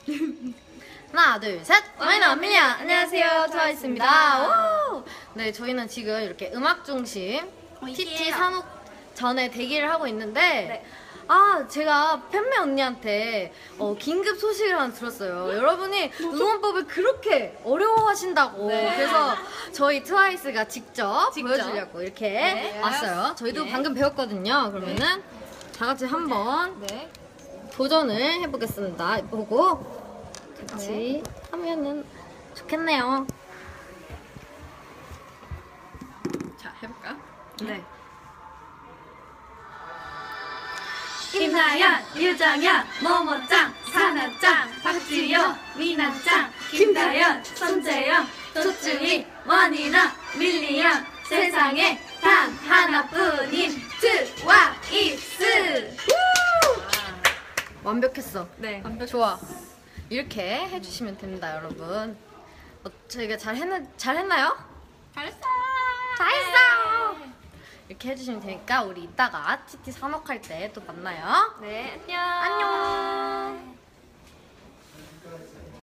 하나, 둘, 셋! 와이너 밀리야! 안녕하세요, 트와이스입니다. 오! 네, 저희는 지금 이렇게 음악 중심 TT 산옥 전에 대기를 하고 있는데 네. 제가 팬매 언니한테 긴급 소식을 하나 들었어요. 여러분이 응원법을 그렇게 어려워하신다고. 네. 그래서 저희 트와이스가 직접 보여주려고 이렇게 왔어요. 저희도 방금 배웠거든요. 그러면은 다 같이 한번 도전을 해보겠습니다. 보고 같이 하면은 좋겠네요. 자, 해볼까요? 네. 김나연, 유정연, 모모짱, 사나짱, 박지영, 미나짱, 김다연, 손재영, 조충이, 원이나, 밀리양, 세상에 단 하나뿐인 트와이스. 완벽했어. 네, 좋아. 이렇게 해주시면 됩니다, 여러분. 저희가 잘했나요? 잘했어. 잘했어. 이렇게 해주시면 되니까 우리 이따가 TT 산옥할 때 또 만나요. 네, 안녕. 안녕.